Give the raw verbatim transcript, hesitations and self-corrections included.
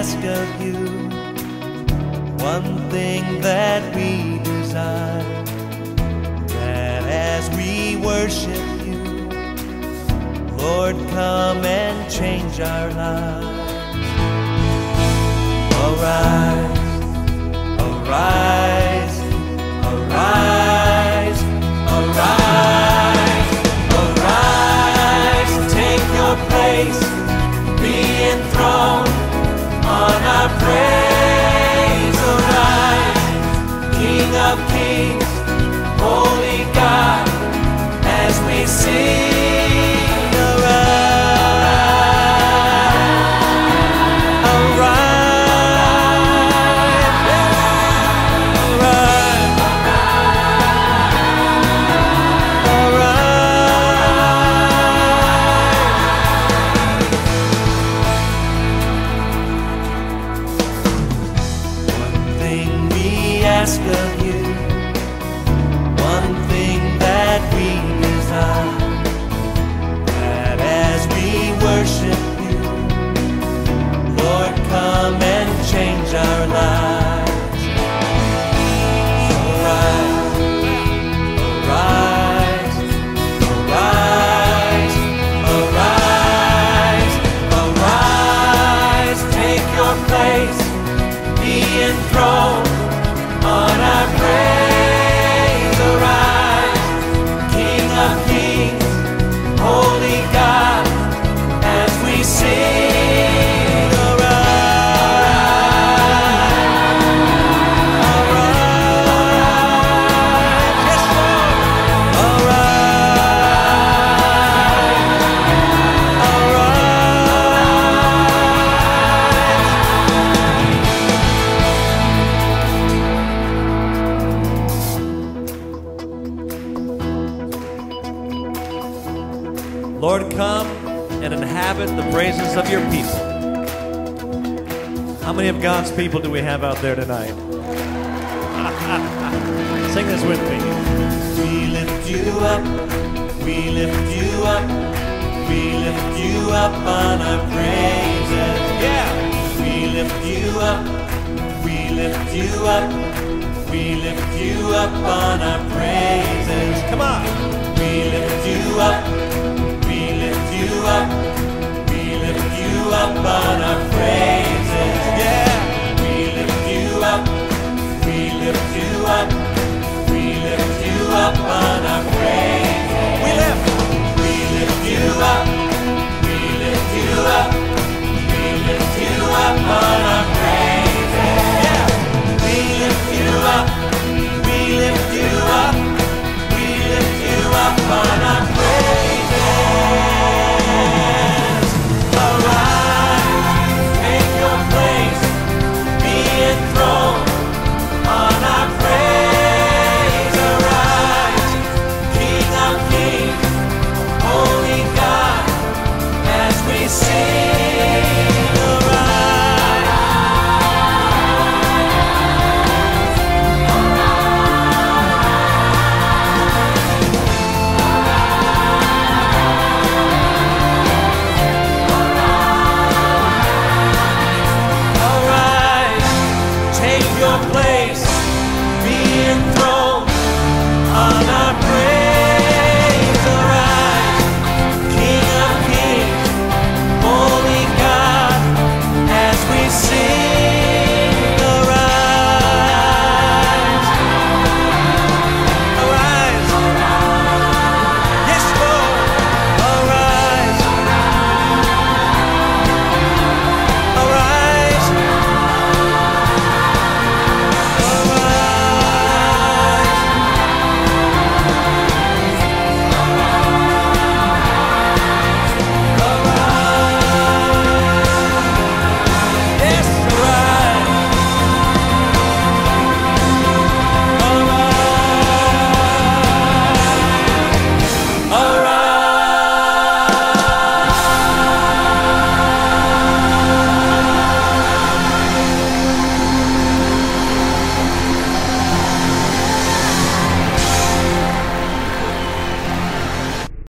ask of you, one thing that we desire, that as we worship you, Lord, come and change our lives. Arise, arise, arise, arise, arise, take your place, be enthroned on our praise. Arise, King of kings, holy God, as we sing. Arise, arise, ask of you, one thing that we desire, that as we worship you, Lord, come and change our lives. So rise, arise, arise, arise, arise, take your place, be enthroned on our praise. Arise, King of kings, holy God, as we sing. Arise, arise, yes Lord, Lord, come and inhabit the praises of your people. How many of God's people do we have out there tonight? Sing this with me. We lift you up, we lift you up, we lift you up on our praises. Yeah. We lift you up, we lift you up, we lift you up on our praises. Come on. We lift you up, we lift you up,